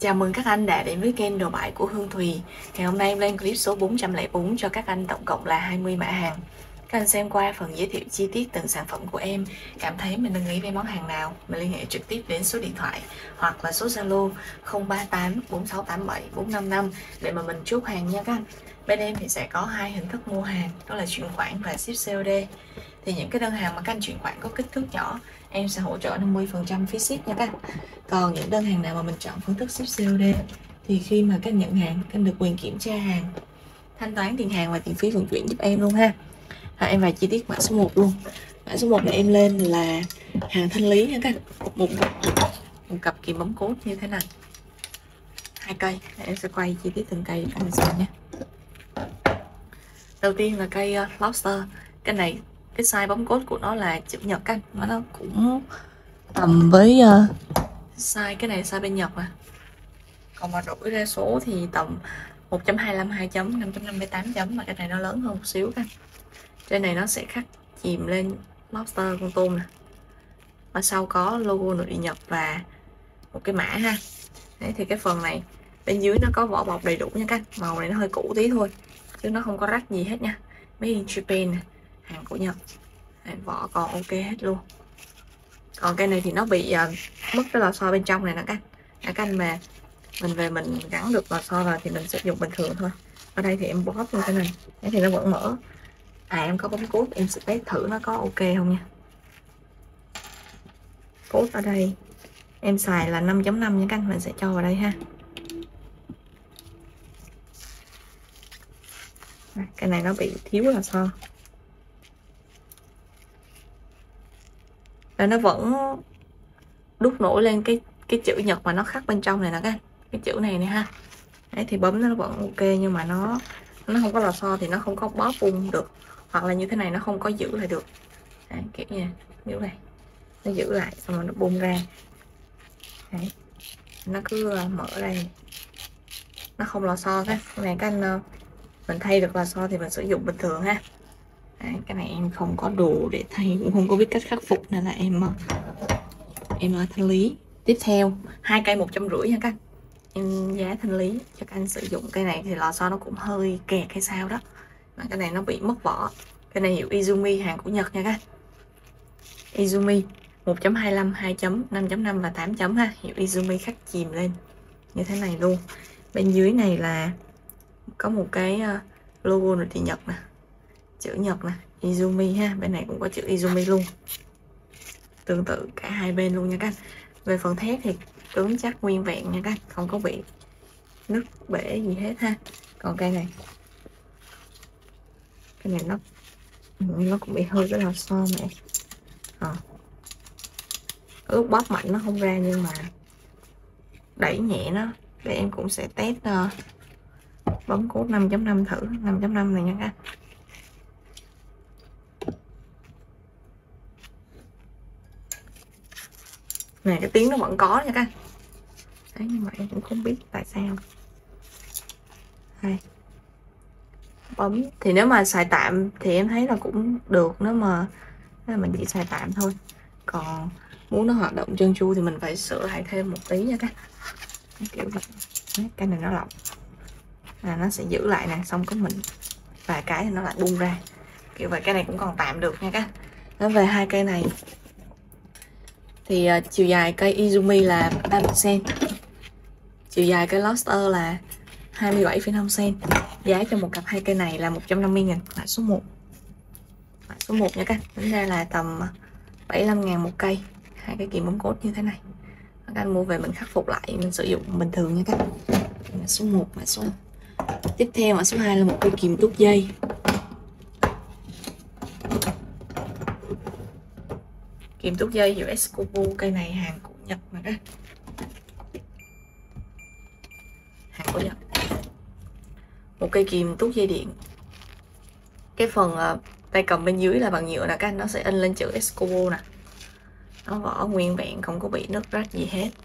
Chào mừng các anh đã đến với kênh đồ bãi của Hương Thùy. Ngày hôm nay em lên clip số 404 cho các anh, tổng cộng là 20 mã hàng. Các anh xem qua phần giới thiệu chi tiết từng sản phẩm của em, cảm thấy mình ưng ý với món hàng nào, mình liên hệ trực tiếp đến số điện thoại hoặc là số Zalo 038 4687 455 để mà mình chốt hàng nha các anh. Bên em thì sẽ có hai hình thức mua hàng, đó là chuyển khoản và ship COD. Thì những cái đơn hàng mà các anh chuyển khoản có kích thước nhỏ, em sẽ hỗ trợ 50% phí ship nha các anh. Còn những đơn hàng nào mà mình chọn phương thức ship COD thì khi mà các nhận hàng, các anh được quyền kiểm tra hàng, thanh toán tiền hàng và tiền phí vận chuyển giúp em luôn ha. Em vào chi tiết mã số 1 luôn. Mã số 1 này em lên là hàng thanh lý nha các anh. Một cặp kìm bấm cốt như thế này, 2 cây. Em sẽ quay chi tiết từng cây anh xem nhé. Đầu tiên là cây lobster. Cái này cái size bấm cốt của nó là chữ nhật anh, nó cũng tầm với size, cái này size bên Nhật mà. Còn mà đổi ra số thì tầm 1.25, 2 chấm, 5.50, 8 chấm, mà cái này nó lớn hơn một xíu anh. Trên này nó sẽ khắc chìm lên lobster con tôm nè. Ở sau có logo nội địa Nhật và một cái mã ha. Đấy, thì cái phần này bên dưới nó có vỏ bọc đầy đủ nha các anh. Màu này nó hơi cũ tí thôi chứ nó không có rách gì hết nha. Made in Japan nè, hàng của Nhật. Đấy, vỏ còn ok hết luôn. Còn cái này thì nó bị mất cái lò xo bên trong này nè các anh mà mình về mình gắn được lò xo vào thì mình sẽ dùng bình thường thôi. Ở đây thì em bóp như thế này, cái thì nó vẫn mở. Em có bấm cốt, em sẽ test thử nó có ok không nha. Cốt ở đây em xài là 5.5 nha các anh, mình sẽ cho vào đây ha. Cái này nó bị thiếu lò xo. Và nó vẫn đúc nổi lên cái chữ Nhật mà nó khắc bên trong này nè các anh, cái chữ này nè ha. Đấy, thì bấm nó vẫn ok, nhưng mà nó không có lò xo thì nó không có bóp bung được, hoặc là như thế này nó không có giữ lại được. Đấy, kiểu như kiểu này nó giữ lại xong rồi nó bung ra. Đấy, nó cứ mở đây, nó không lò xo cái này các anh. Mình thay được lò xo thì mình sử dụng bình thường ha. Đấy, cái này em không có đồ để thay, cũng không có biết cách khắc phục nên là em thanh lý. Tiếp theo 2 cây 150 nha các anh, em giá thanh lý cho các anh sử dụng. Cây này thì lò xo nó cũng hơi kẹt hay sao đó, mà cái này nó bị mất vỏ. Cái này hiệu Izumi, hàng của Nhật nha các anh. Izumi 1.25, 2 chấm, 5.5 và 8 chấm ha. Hiệu Izumi khắc chìm lên như thế này luôn. Bên dưới này là có một cái logo nội địa Nhật nè, chữ Nhật nè, Izumi ha. Bên này cũng có chữ Izumi luôn, tương tự cả hai bên luôn nha các anh. Về phần thép thì cứng chắc nguyên vẹn nha các anh, không có bị nứt bể gì hết ha. Còn cây này nó cũng bị hơi cái lò xo mẹ. Lúc bóp mạnh nó không ra, nhưng mà đẩy nhẹ nó. Để em cũng sẽ test bấm cốt 5.5 thử. 5.5 này nha các anh. Nè, cái tiếng nó vẫn có nha các anh. Đấy, nhưng mà em cũng không biết tại sao. Đây, bấm thì nếu mà xài tạm thì em thấy là cũng được, nếu mà mình chỉ xài tạm thôi. Còn muốn nó hoạt động trơn tru thì mình phải sửa lại thêm một tí nha các anh. Kiểu vậy. Đấy, cái này nó lọc là nó sẽ giữ lại nè, xong có mình vài cái thì nó lại bung ra kiểu vậy. Cái này cũng còn tạm được nha các anh. Nói về hai cây này thì chiều dài cây Izumi là 30 cm, chiều dài cây lobster là 27,5 cm. Giá cho một cặp hai cây này là 150.000. Mã số 1, mã số 1 nha các anh. Tính ra là tầm 75.000 một cây. Hai cái kìm bấm cốt như thế này, các anh mua về mình khắc phục lại, mình sử dụng bình thường nha các anh. Mã số 1, mã số. Tiếp theo mã số 2 là một cây kìm đúc dây. Kìm đúc dây hiệu Escobo. Cây này hàng của Nhật mà các hàng của Nhật. Một cây kìm đúc dây điện. Cái phần tay cầm bên dưới là bằng nhựa nè các anh, nó sẽ in lên chữ Escobo nè. Nó vỏ nguyên vẹn, không có bị nứt rách gì hết.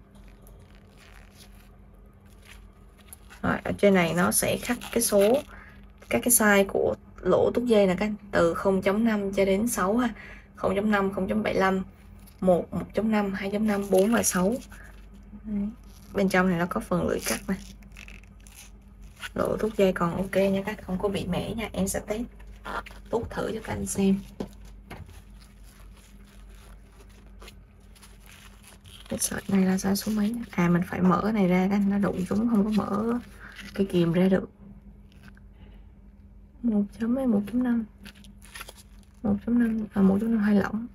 Rồi, ở trên này nó sẽ khắc cái số, các cái size của lỗ tút dây nè các anh, từ 0.5 cho đến 6 ha. 0.5, 0.75, 1, 1.5, 2.5, 4 và 6. Bên trong này nó có phần lưỡi cắt này, độ rút dây còn ok nha các, không có bị mẻ nha. Em sẽ test tút thử cho các anh xem. Cái sợi này là size số mấy? À mình phải mở cái này ra, các anh, nó đụng chúng không có mở cái kìm ra được. 1 chấm hay 1.5? 1.5 à, 1.5 hơi lỏng.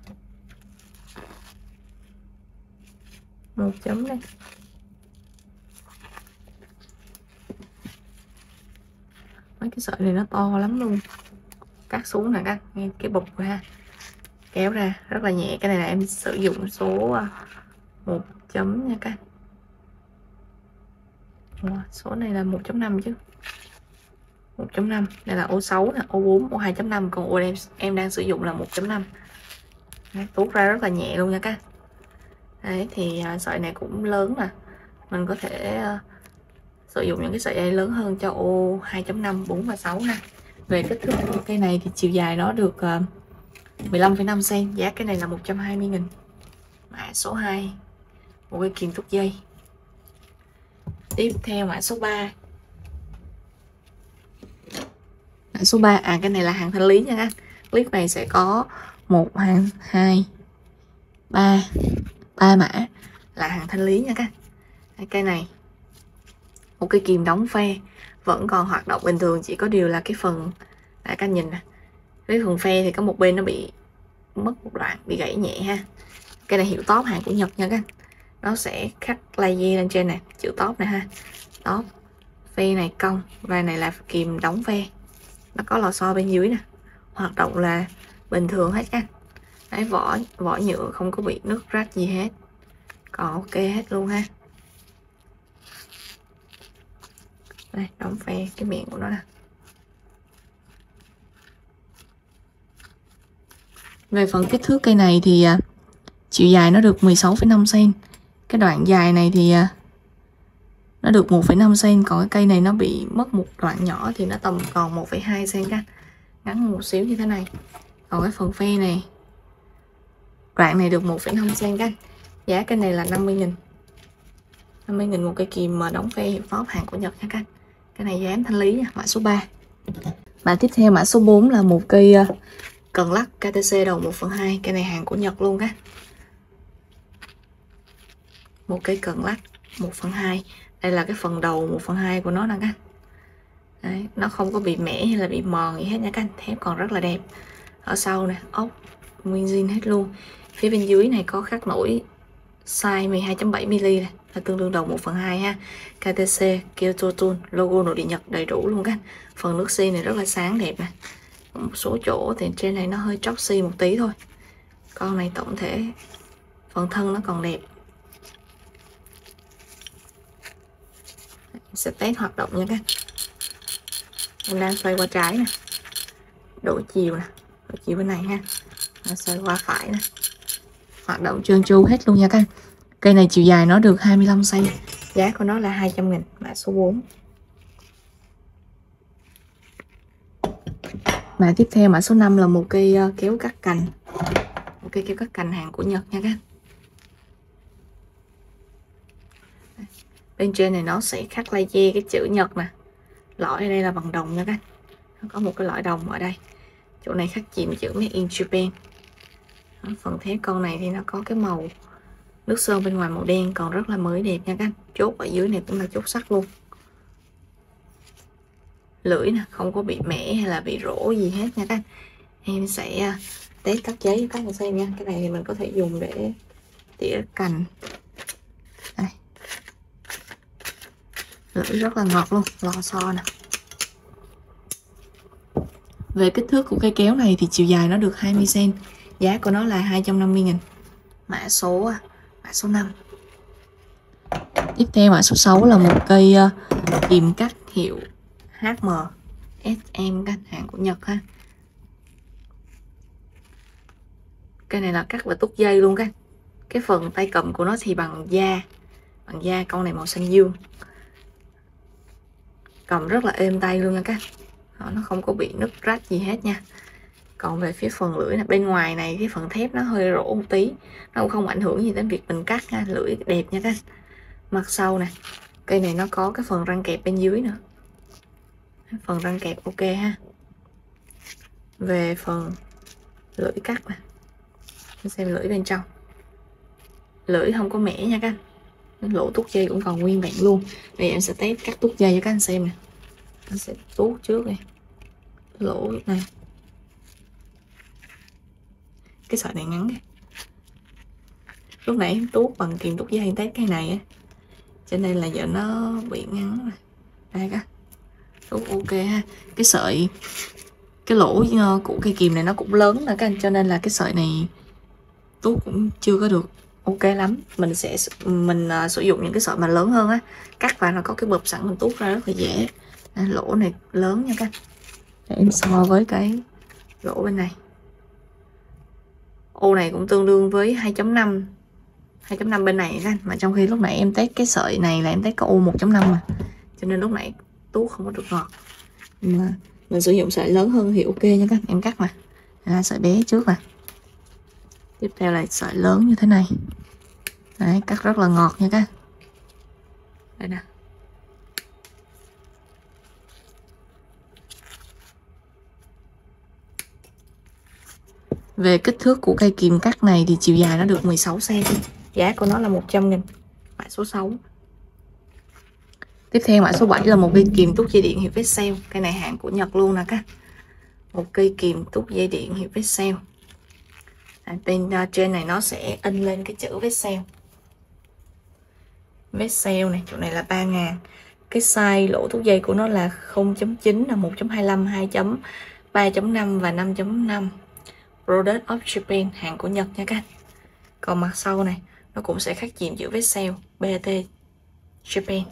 1 chấm đây. Mấy cái sợi này nó to lắm luôn. Cắt xuống nè các, nghe cái bục ra, kéo ra rất là nhẹ. Cái này là em sử dụng số 1 chấm nha các. Số này là 1.5 chứ. 1.5 đây là ô 6 nè, ô 4, ô 2.5, còn ô em đang sử dụng là 1.5. Tuốt ra rất là nhẹ luôn nha các. Đấy thì sợi này cũng lớn nè, mình có thể sử dụng những cái sợi dây lớn hơn cho ô 2.5, 4 và 6 ha. Về kích thước của cây này thì chiều dài nó được 15,5 cm, giá cái này là 120.000. Mã số 2, một cây kìm thúc dây. Tiếp theo mã số 3. Mã số 3 cái này là hàng thanh lý nha các. Clip này sẽ có 1, 2, 3 mã là hàng thanh lý nha các. Cây này một cây kìm đóng phe vẫn còn hoạt động bình thường, chỉ có điều là cái phần các anh nhìn nè, cái phần phe thì có một bên nó bị mất một đoạn, bị gãy nhẹ ha. Cây này hiệu top hàng của Nhật nha các. Nó sẽ khắc laser lên trên này, chữ top này ha. Top, phe này cong, và này là kìm đóng phe. Nó có lò xo bên dưới nè, hoạt động là bình thường hết các. Đấy, vỏ nhựa không có bị nứt rách gì hết, còn ok hết luôn ha. Đây, đóng phe cái miệng của nó nè. Về phần kích thước cây này thì chiều dài nó được 16,5 cm. Cái đoạn dài này thì nó được 1,5 cm, còn cái cây này nó bị mất một đoạn nhỏ thì nó tầm còn 1,2 cm các. Ngắn một xíu như thế này. Còn cái phần phe này, đoạn này được 1,5 cm các. Giá cái này là 50.000. 50.000 một cây kìm mà đóng phe hiệu top hàng của Nhật nha các. Cái này giá em thanh lý nha. Mã số 3. Mã tiếp theo mã số 4 là một cây cần lắc KTC đầu 1/2. Cái này hàng của Nhật luôn các. Một cây cần lắc 1/2. Đây là cái phần đầu 1/2 của nó nè các. Đấy, nó không có bị mẻ hay là bị mòn gì hết nha các. Thép còn rất là đẹp. Ở sau nè, ốc nguyên zin hết luôn. Phía bên dưới này có khắc nổi size 12.7mm này, là tương đương đầu 1/2 ha. KTC Kyoto Tool, logo nội địa Nhật đầy đủ luôn các. Phần nước xi này rất là sáng đẹp nè. Một số chỗ thì trên này nó hơi chóc xi một tí thôi. Con này tổng thể phần thân nó còn đẹp. Sẽ test hoạt động nha các. Em đang xoay qua trái nè, đổi chiều nè, đổi chiều bên này ha, xoay qua phải nè, hoạt động trơn tru hết luôn nha các. Cây này chiều dài nó được 25 cm, giá của nó là 200.000. Mã số 4. Mã tiếp theo mã số 5 là một cây kéo cắt cành, một cây kéo cắt cành hàng của Nhật nha các. Bên trên này nó sẽ khắc laser cái chữ Nhật nè. Lõi ở đây là bằng đồng nha các. Nó có một cái lõi đồng ở đây. Chỗ này khắc chìm chữ Made in Japan. Phần thép con này thì nó có cái màu nước sơn bên ngoài màu đen, còn rất là mới đẹp nha các. Chốt ở dưới này cũng là chốt sắt luôn. Lưỡi nè, không có bị mẻ hay là bị rỗ gì hết nha các. Em sẽ test cắt giấy cho các bạn xem nha. Cái này thì mình có thể dùng để tỉa cành. Đây. Lưỡi rất là ngọt luôn, lò xo nè. Về kích thước của cây kéo này thì chiều dài nó được 20 cm, giá của nó là 250.000. Mã số 5. Tiếp theo mã số 6 là một cây kìm cắt hiệu HM SM các, hàng của Nhật ha. Cây này là cắt và tút dây luôn các. Cái phần tay cầm của nó thì bằng da, con này màu xanh dương. Cầm rất là êm tay luôn nha các. Nó không có bị nứt rách gì hết nha. Còn về phía phần lưỡi là bên ngoài này, cái phần thép nó hơi rỗ một tí, nó cũng không ảnh hưởng gì đến việc mình cắt nha. Lưỡi đẹp nha các. Mặt sau nè, cây này nó có cái phần răng kẹp bên dưới nữa, phần răng kẹp ok ha. Về phần lưỡi cắt nè, xem lưỡi bên trong, lưỡi không có mẻ nha các anh, lỗ tuốt dây cũng còn nguyên vẹn luôn. Bây giờ em sẽ test cắt tuốt dây cho các anh xem nè. Anh sẽ tuốt trước này, lỗ này, cái sợi này ngắn này. Lúc nãy em tuốt bằng kìm tuốt dây test cái này á, cho nên là giờ nó bị ngắn rồi. Đây các tuốt ok ha. Cái sợi, cái lỗ của cây kìm này nó cũng lớn nữa các anh, cho nên là cái sợi này tuốt cũng chưa có được ok lắm. Mình sẽ sử dụng những cái sợi mà lớn hơn á, cắt vào nó có cái bụp sẵn, mình tuốt ra rất là dễ. Lỗ này lớn nha các anh. Để em so với cái lỗ bên này, ô này cũng tương đương với 2.5 bên này các anh, mà trong khi lúc nãy em test cái sợi này là em test có ô 1.5 mà, cho nên lúc nãy tuốt không có được ngọt. Mà mình sử dụng sợi lớn hơn thì ok nha các anh. Em cắt mà sợi bé trước nè, tiếp theo là sợi lớn như thế này. Đấy, cắt rất là ngọt nha các anh. Đây nè. Về kích thước của cây kìm cắt này thì chiều dài nó được 16 cm. Giá của nó là 100.000. Mã số 6. Tiếp theo mã số 7 là một cây kìm tút dây điện hiệu Vexcel. Cây này hãng của Nhật luôn nè các. Một cây kìm tút dây điện hiệu Vexcel. Bên trên này nó sẽ in lên cái chữ Vexcel. Vexcel này, chỗ này là 3.000. Cái size lỗ tút dây của nó là 0.9, là 1.25, 2.3.5 và 5.5. Product of Japan, hàng của Nhật nha các anh. Còn mặt sau này nó cũng sẽ khắc chìm chữ Vexcel, BT Japan.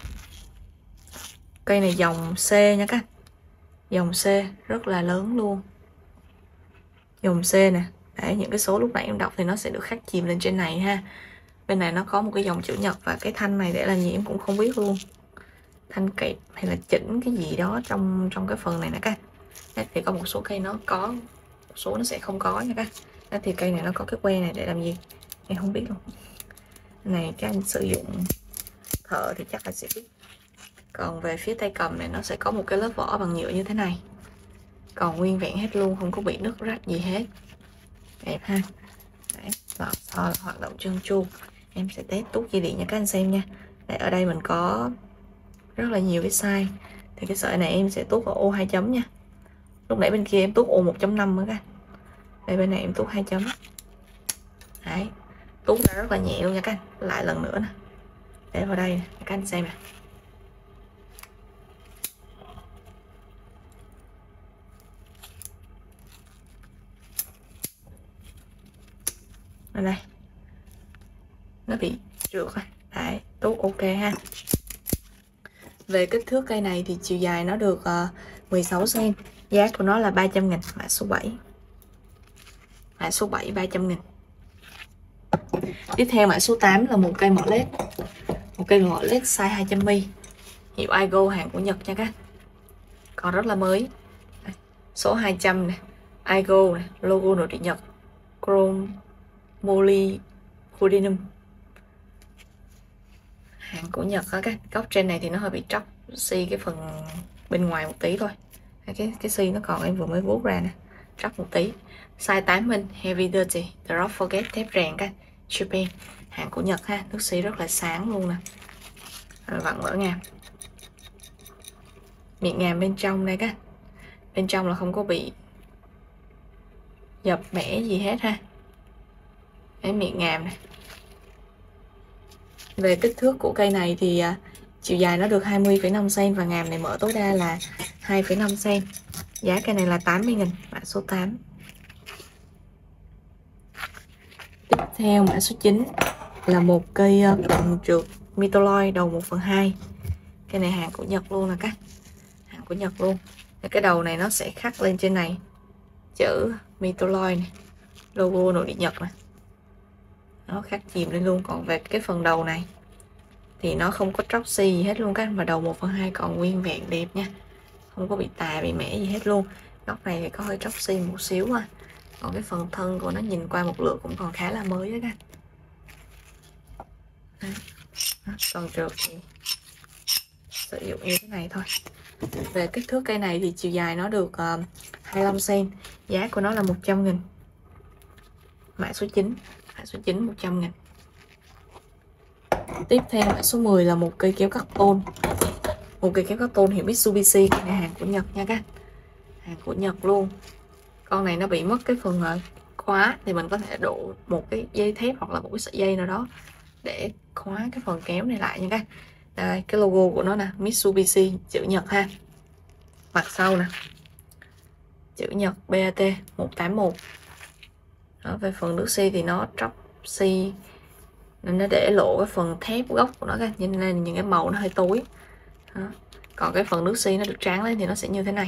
Cây này dòng C nha các anh. Dòng C rất là lớn luôn. Dòng C nè, để những cái số lúc nãy em đọc thì nó sẽ được khắc chìm lên trên này ha. Bên này nó có một cái dòng chữ Nhật, và cái thanh này để làm gì em cũng không biết luôn. Thanh kẹp hay là chỉnh cái gì đó trong cái phần này nè các anh. Thì có một số cây nó có, một số nó sẽ không có nha các anh. Thì cây này nó có cái que này để làm gì em không biết luôn. Cái này các anh sử dụng thợ thì chắc là sẽ biết. Còn về phía tay cầm này nó sẽ có một cái lớp vỏ bằng nhựa như thế này, còn nguyên vẹn hết luôn, không có bị nứt rách gì hết. Đẹp ha. Đấy, lò xo là hoạt động trơn tru. Em sẽ test tút dây điện cho các anh xem nha. Đấy, ở đây mình có rất là nhiều cái size. Thì cái sợi này em sẽ tút ở ô 2 chấm nha. Lúc nãy bên kia em tút ô 1.5 nữa các anh. Đây bên này em tút 2 chấm. Đấy, tút ra rất là nhẹ luôn nha các anh. Lại lần nữa nè, để vào đây nè, các anh xem nè. Ở đây nó bị trượt rồi. Đấy, tốt ok ha. Về kích thước cây này thì chiều dài nó được 16 cm. Giá của nó là 300.000. Mã số 7. Mã số 7 300.000. Tiếp theo mã số 8 là một cây mỏ led. Một cây mỏ led size 200mm, hiệu Aigo, hàng của Nhật nha các. Còn rất là mới. Đây, số 200 này, Aigo này, logo nội địa Nhật, chrome molybdenum, hàng của Nhật á các. Góc trên này thì nó hơi bị tróc xi cái phần bên ngoài một tí thôi. Cái xi nó còn em vừa mới vuốt ra nè, tróc một tí. Size 8 inch, heavy duty, drop forget, thép rèn các. Japan, hàng của Nhật ha. Nước xi rất là sáng luôn nè. Vặn mở ngàm, miệng ngàm bên trong đây các. Bên trong là không có bị dập bẻ gì hết ha. Cái miệng ngàm này. Về kích thước của cây này thì chiều dài nó được 20,5 cm và ngàm này mở tối đa là 2,5 cm. Giá cây này là 80.000. Mã số 8. Tiếp theo mã số 9 là một cây cọng trượt Mitoloid đầu 1/2. Cây này hàng của Nhật luôn nè các. Hàng của Nhật luôn. Cái đầu này nó sẽ khắc lên trên này chữ Mitoloid này, logo nội địa Nhật này. Nó khắc chìm lên luôn. Còn về cái phần đầu này thì nó không có tróc xi gì hết luôn các. Và đầu 1/2 còn nguyên vẹn đẹp nha, không có bị tà bị mẻ gì hết luôn. Góc này thì có hơi tróc xi một xíu à. Còn cái phần thân của nó nhìn qua một lượt cũng còn khá là mới đó các. Còn trượt thì sử dụng như thế này thôi. Về kích thước cây này thì chiều dài nó được 25 cm, giá của nó là 100.000. Mã số 9, mã số 9 100.000. Tiếp theo mã số 10 là một cây kéo cắt tôn. Một cây kéo cắt tôn hiệu Mitsubishi, cái này hàng của Nhật nha các. Hàng của Nhật luôn. Con này nó bị mất cái phần khóa thì mình có thể đổ một cái dây thép hoặc là một cái sợi dây nào đó để khóa cái phần kéo này lại nha các. Đây, cái logo của nó nè, Mitsubishi chữ Nhật ha. Mặt sau nè, chữ Nhật BAT 181. Đó, về phần nước xi thì nó tróc xi nên nó để lộ cái phần thép gốc của nó, cho nên những cái màu nó hơi tối. Đó. Còn cái phần nước xi nó được tráng lên thì nó sẽ như thế này.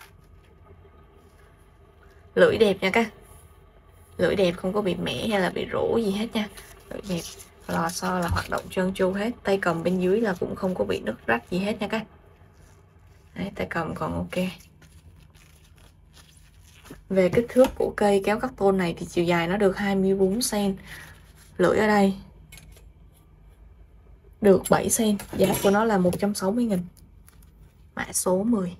Lưỡi đẹp nha các. Lưỡi đẹp, không có bị mẻ hay là bị rỗ gì hết nha. Lưỡi đẹp, lò xo là hoạt động trơn tru hết. Tay cầm bên dưới là cũng không có bị nứt rách gì hết nha các. Đấy, tay cầm còn ok. Về kích thước của cây kéo cắt tôn này thì chiều dài nó được 24 cm. Lưỡi ở đây được 7 cm. Giá của nó là 160.000. Mã số 10.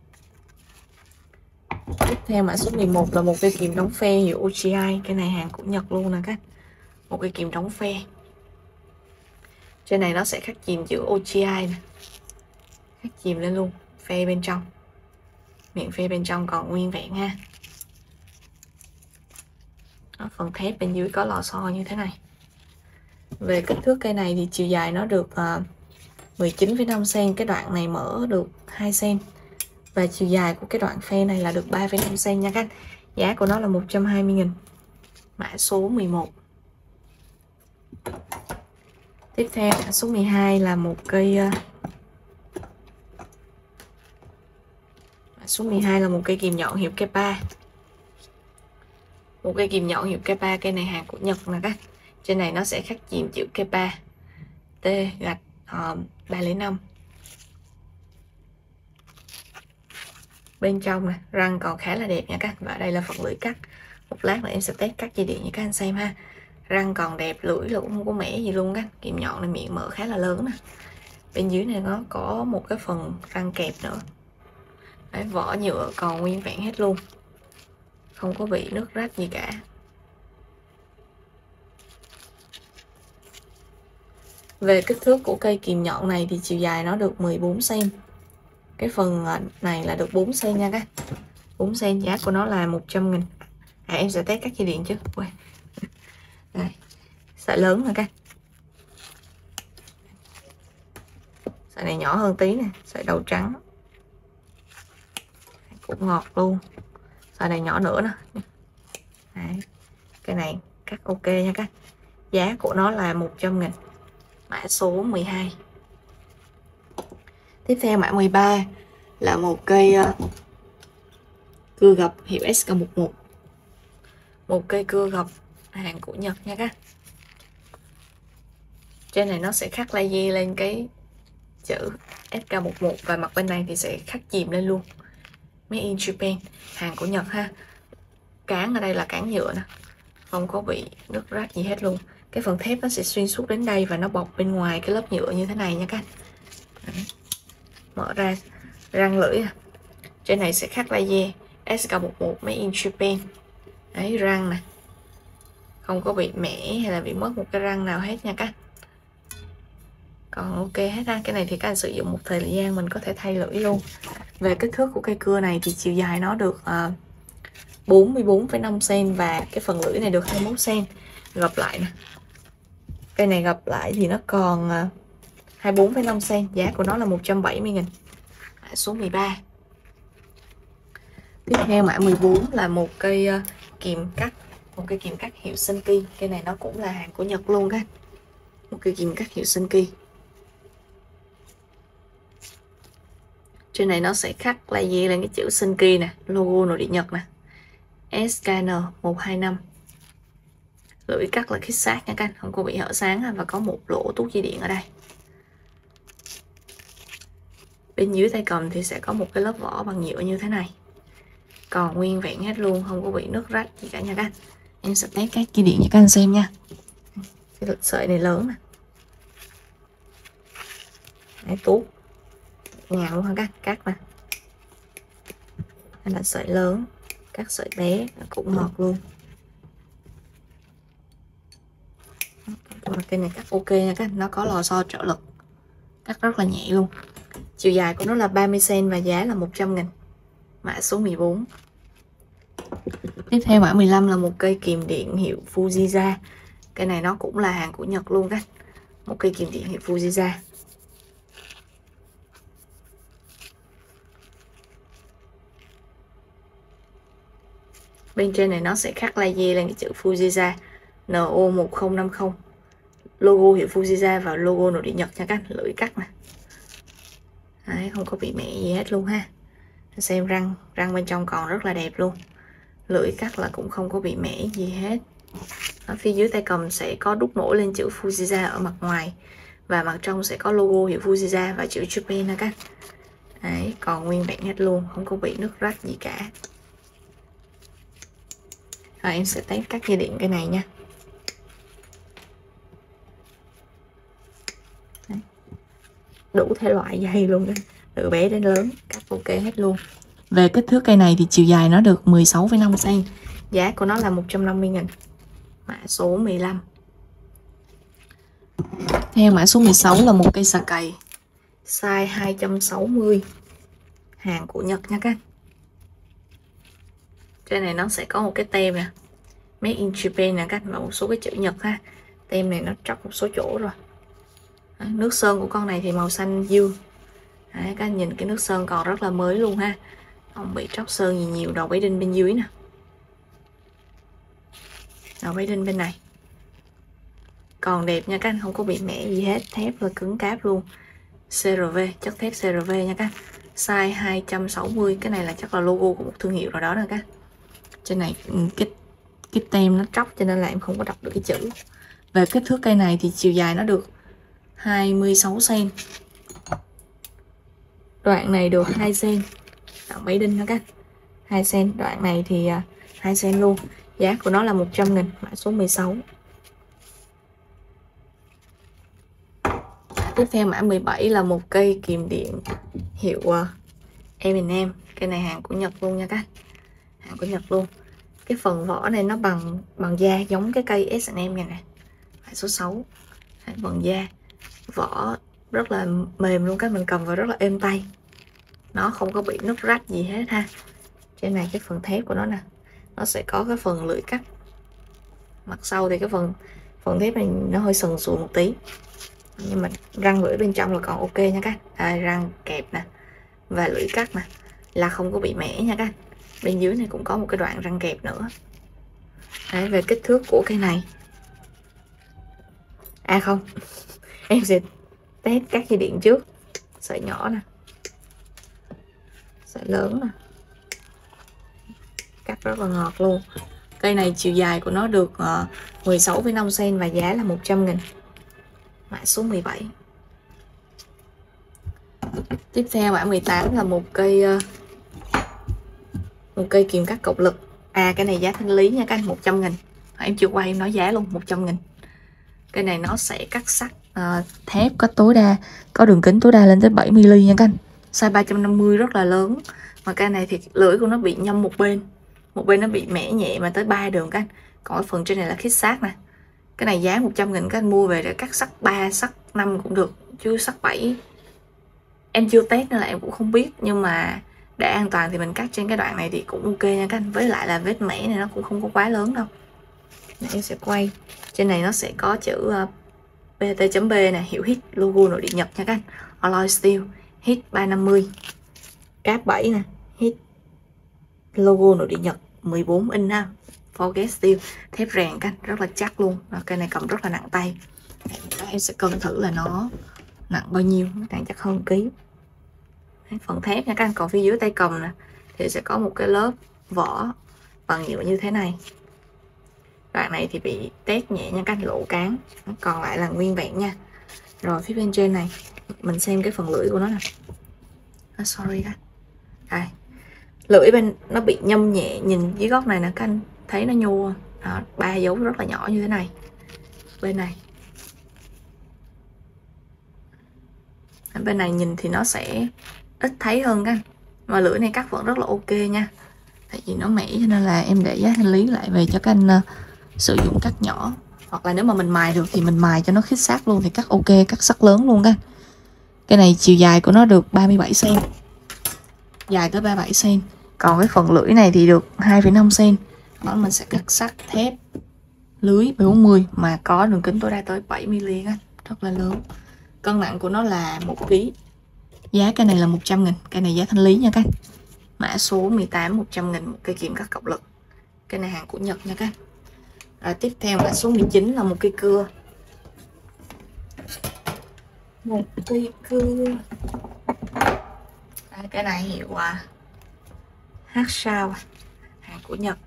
Tiếp theo mã số 11 là một cây kìm đóng phe hiệu OGI. Cái này hàng của Nhật luôn nè các. Một cây kìm đóng phe. Trên này nó sẽ khắc chìm chữ OGI nè. Khắc chìm lên luôn. Phe bên trong. Miệng phe bên trong còn nguyên vẹn ha. Đó, phần thép bên dưới có lò xo như thế này. Về kích thước cây này thì chiều dài nó được 19,5 cm. Cái đoạn này mở được 2 cm. Và chiều dài của cái đoạn phe này là được 3,5 cm nha các. Giá của nó là 120.000. Mã số 11. Tiếp theo mã số 12 là một cây mã số 12 là một cây kìm nhọn hiệu Kepa. Một cây kìm nhọn hiệu Kepa, cây này hàng của Nhật nè các. Trên này nó sẽ khắc chìm chữ Kepa T gạch 305. Bên trong nè, răng còn khá là đẹp nha các. Và đây là phần lưỡi cắt. Một lát nữa em sẽ test cắt dây điện cho các anh xem ha. Răng còn đẹp, lưỡi là cũng không có mẻ gì luôn các. Kìm nhọn này miệng mở khá là lớn nè. Bên dưới này nó có một cái phần răng kẹp nữa. Đấy, vỏ nhựa còn nguyên vẹn hết luôn. Không có bị nứt rách gì cả. Về kích thước của cây kìm nhọn này thì chiều dài nó được 14 cm. Cái phần này là được 4 cm nha các. 4 cm, giá của nó là 100.000. Em sẽ test các dây điện chứ. Đây. Sợi lớn nè các. Sợi này nhỏ hơn tí nè, sợi đầu trắng. Cũng ngọt luôn. Sợi này nhỏ nữa nè. Đấy. Cái này cắt ok nha các. Giá của nó là 100.000. Mã số 12. Tiếp theo mã 13 là một cây cưa gập hiệu SK11. Một cây cưa gập hàng của Nhật nha các. Trên này nó sẽ khắc laser lên cái chữ SK11 và mặt bên này thì sẽ khắc chìm lên luôn. Made in Japan, hàng của Nhật ha. Cán ở đây là cán nhựa nè, không có bị nứt rách gì hết luôn. Cái phần thép nó sẽ xuyên suốt đến đây và nó bọc bên ngoài cái lớp nhựa như thế này nha các. Đấy. Mở ra răng lưỡi à. Trên này sẽ khắc laser SK11 Made in Japan. Đấy, răng nè, không có bị mẻ hay là bị mất một cái răng nào hết nha các. Còn ok hết ha. Cái này thì các anh sử dụng một thời gian mình có thể thay lưỡi luôn. Về kích thước của cây cưa này thì chiều dài nó được 44,5 cm và cái phần lưỡi này được 21 cm. Gập lại nè. Cây này gập lại thì nó còn 24,5 cm, giá của nó là 170.000. Mã số 13. Tiếp theo mã 14 là một cây kìm cắt, một cây kìm cắt hiệu Senki. Cây này nó cũng là hàng của Nhật luôn các. Một cây kìm cắt hiệu Senki. Trên này nó sẽ khắc laser lên cái chữ Senki nè, logo nội địa Nhật nè. SKN 125. Lưỡi cắt là khít sát nha các anh, không có bị hở sáng và có một lỗ tuốt dây điện ở đây. Bên dưới tay cầm thì sẽ có một cái lớp vỏ bằng nhựa như thế này. Còn nguyên vẹn hết luôn, không có bị nứt rách gì cả nha các anh. Em sẽ test các dây điện cho các anh xem nha. Cái sợi này lớn nè. Đấy, tuốt nhà luôn ha các cắt nè. Đây là sợi lớn, các sợi bé cũng ngọt luôn. Cây này cắt ok nha các, nó có lò xo trợ lực, cắt rất là nhẹ luôn. Chiều dài của nó là 30cm và giá là 100.000. Mã số 14. Tiếp theo mã 15 là một cây kìm điện hiệu Fujiza. Cây này nó cũng là hàng của Nhật luôn các. Một cây kìm điện hiệu Fujiza. Bên trên này nó sẽ khắc laser lên cái chữ Fujiza NO1050. Logo hiệu Fujiza và logo nội địa Nhật nha các. Lưỡi cắt nè. Đấy, không có bị mẻ gì hết luôn ha. Xem răng bên trong còn rất là đẹp luôn. Lưỡi cắt là cũng không có bị mẻ gì hết. Ở phía dưới tay cầm sẽ có đúc nổi lên chữ Fujiza ở mặt ngoài, và mặt trong sẽ có logo hiệu Fujiza và chữ Japan nha các. Đấy, còn nguyên vẹn hết luôn, không có bị nứt rách gì cả. Rồi em sẽ test các dây điện cái này nha. Đấy. Đủ thể loại dây luôn đó, từ bé đến lớn, cắt ok hết luôn. Về kích thước cây này thì chiều dài nó được 16,5cm. Giá của nó là 150.000. Mã số 15. Theo mã số 16 là một cây xà cày size 260, hàng của Nhật nha các. Trên này nó sẽ có một cái tem nè, Made in Japan nè các, và một số cái chữ Nhật ha. Tem này nó tróc một số chỗ rồi. Đấy, nước sơn của con này thì màu xanh dương. Đấy, các anh nhìn cái nước sơn còn rất là mới luôn ha, không bị tróc sơn gì nhiều. Đầu bấy đinh bên dưới nè, đầu bấy đinh bên này còn đẹp nha các anh, không có bị mẻ gì hết. Thép là cứng cáp luôn, CRV, chất thép CRV nha các. Size 260, cái này là chắc là logo của một thương hiệu nào đó nè các. Trên này cái tem nó tróc cho nên là em không có đọc được cái chữ. Về kích thước cây này thì chiều dài nó được 26cm, đoạn này được 2cm, đoạn bấy đinh nha các, 2cm, đoạn này thì 2cm luôn. Giá của nó là 100.000. Mã số 16. Tiếp theo mã 17 là một cây kìm điện hiệu M&M. Cây này hàng của Nhật luôn nha các, hàng của Nhật luôn. Cái phần vỏ này nó bằng da, giống cái cây S&M này nè. Mã số 6. Bằng da, vỏ rất là mềm luôn các, mình cầm vào rất là êm tay, nó không có bị nứt rách gì hết ha. Trên này cái phần thép của nó nè, nó sẽ có cái phần lưỡi cắt. Mặt sau thì cái phần thép này nó hơi sần sùi một tí, nhưng mà răng lưỡi bên trong là còn ok nha các. Đây, răng kẹp nè và lưỡi cắt nè là không có bị mẻ nha các. Bên dưới này cũng có một cái đoạn răng kẹp nữa. Đấy, về kích thước của cây này, không em sẽ test các dây điện trước. Sợi nhỏ nè, sợi lớn nè, cắt rất là ngọt luôn. Cây này chiều dài của nó được 16,5cm và giá là 100.000. Mã số 17. Tiếp theo mã 18 là một cây kìm cắt cộng lực. Cái này giá thanh lý nha các anh, 100.000. Em chưa quay em nói giá luôn, 100.000. Cây này nó sẽ cắt sắt thép có tối đa, có đường kính tối đa lên tới 7mm nha các anh. Size 350 rất là lớn. Mà cây này thì lưỡi của nó bị nhâm một bên nó bị mẻ nhẹ mà tới 3 đường các anh. Còn cái phần trên này là khít sát nè. Cái này giá 100.000, các anh mua về để cắt sắt 3, sắt 5 cũng được, chứ sắt 7 em chưa test nên là em cũng không biết. Nhưng mà để an toàn thì mình cắt trên cái đoạn này thì cũng ok nha các anh. Với lại là vết mẻ này nó cũng không có quá lớn đâu. Để em sẽ quay. Trên này nó sẽ có chữ PT.B nè, hiệu HIT, logo nội địa Nhật nha các anh. Alloy steel, HIT 350. Cáp 7 nè, HIT, logo nội địa Nhật, 14 inch ha. Forget steel, thép rèn các anh, rất là chắc luôn. Cây này cầm rất là nặng tay. Em sẽ cân thử là nó nặng bao nhiêu, nặng chắc hơn ký. Phần thép nha các anh. Còn phía dưới tay cầm nè thì sẽ có một cái lớp vỏ bằng nhựa như thế này. Đoạn này thì bị tét nhẹ nha các anh, lỗ cán, còn lại là nguyên vẹn nha. Rồi phía bên trên này mình xem cái phần lưỡi của nó nè. Sorry các anh. Lưỡi bên nó bị nhâm nhẹ, nhìn dưới góc này nè các anh thấy nó nhô đó, 3 dấu rất là nhỏ như thế này. Bên này Bên này nhìn thì nó sẽ ít thấy hơn các, mà lưỡi này cắt vẫn rất là ok nha. Tại vì nó mẻ cho nên là em để giá thanh lý lại về cho các anh sử dụng cắt nhỏ. Hoặc là nếu mà mình mài được thì mình mài cho nó khít sát luôn thì cắt ok, cắt sắc lớn luôn các. Cái này chiều dài của nó được 37 cm, dài tới 37 cm. Còn cái phần lưỡi này thì được 2,5 cm. Đó mình sẽ cắt sắt thép lưới 40 mà có đường kính tối đa tới 7mm á, rất là lớn. Cân nặng của nó là 1 kg. Giá cái này là 100.000, cái này giá thanh lý nha các. Mã số 18 100.000 một cây kiếm cắt cộng lực. Cái này hàng của Nhật nha các. Rồi tiếp theo mã số 19 là một cây cưa. Một cây cưa. Cái này hiệu Hacksaw, hàng của Nhật.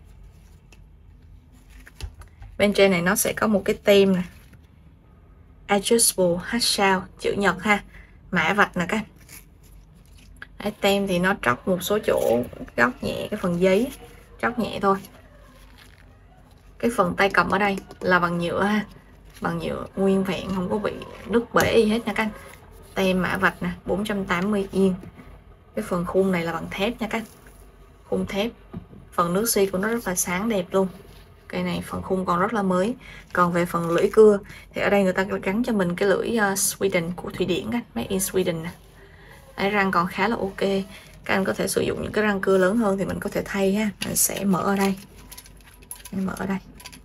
Bên trên này nó sẽ có một cái tem nè, Adjustable Hacksaw, chữ Nhật ha, mã vạch nè các. Đấy, tem thì nó tróc một số chỗ, góc nhẹ cái phần giấy, tróc nhẹ thôi. Cái phần tay cầm ở đây là bằng nhựa ha, bằng nhựa nguyên vẹn, không có bị nứt bể gì hết nha các. Tem mã vạch nè, 480 yên. Cái phần khung này là bằng thép nha các, khung thép. Phần nước xi của nó rất là sáng đẹp luôn. Cái này phần khung còn rất là mới. Còn về phần lưỡi cưa thì ở đây người ta gắn cho mình cái lưỡi Sweden của Thụy Điển á, made in Sweden nè. Đấy, răng còn khá là ok. Các anh có thể sử dụng những cái răng cưa lớn hơn thì mình có thể thay ha. Mình sẽ mở ở đây. Mở ở đây.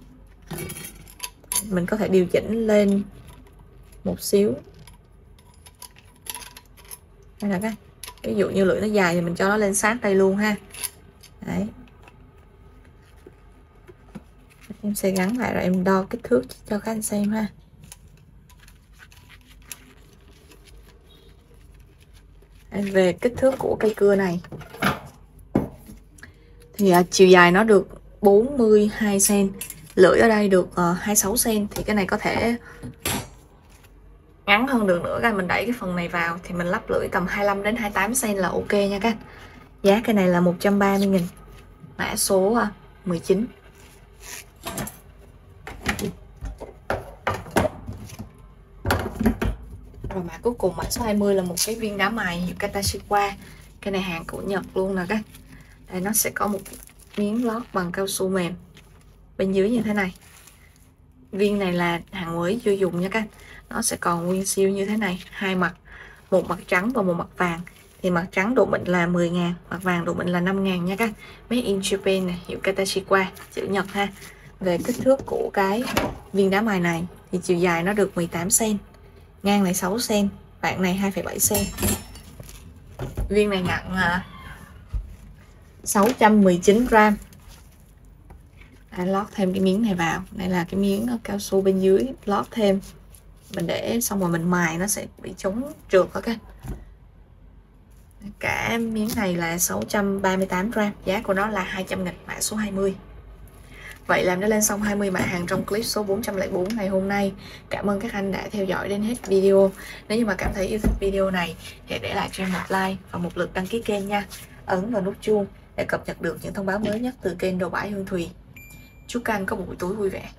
Mình có thể điều chỉnh lên một xíu. Đây là cái. Ví dụ như lưỡi nó dài thì mình cho nó lên sát đây luôn ha. Đấy. Em sẽ gắn lại rồi em đo kích thước cho các anh xem ha. Về kích thước của cây cưa này thì chiều dài nó được 42 cm, lưỡi ở đây được 26 cm, thì cái này có thể ngắn hơn được nữa. Các mình đẩy cái phần này vào thì mình lắp lưỡi tầm 25 đến 28 cm là ok nha các. Giá cái này là 130.000, mã số 19. Rồi mã cuối cùng, mã số 20 là một cái viên đá mài hiệu Katashiwa. Cái này hàng của Nhật luôn nè các. Đây nó sẽ có một miếng lót bằng cao su mềm bên dưới như thế này. Viên này là hàng mới chưa dùng nha các. Nó sẽ còn nguyên siêu như thế này, hai mặt, một mặt trắng và một mặt vàng. Thì mặt trắng độ mịn là 10.000, mặt vàng độ mịn là 5.000 nha các. Made in Japan này, hiệu Katashiwa, chữ Nhật ha. Về kích thước của cái viên đá mài này thì chiều dài nó được 18 cm, ngang này 6 cm, bạn này 2,7 cm. Viên này nặng 619 gram. Lót thêm cái miếng này vào. Đây là cái miếng cao su bên dưới, lót thêm. Mình để xong rồi mình mài nó sẽ bị chống trượt đó các. Cả miếng này là 638 gram. Giá của nó là 200.000, mã số 20. Vậy là em đã lên xong 20 mã hàng trong clip số 404 ngày hôm nay. Cảm ơn các anh đã theo dõi đến hết video. Nếu như mà cảm thấy yêu thích video này thì để lại cho em một like và một lượt đăng ký kênh nha. Ấn vào nút chuông để cập nhật được những thông báo mới nhất từ kênh Đồ Bãi Hương Thùy. Chúc các anh có một buổi tối vui vẻ.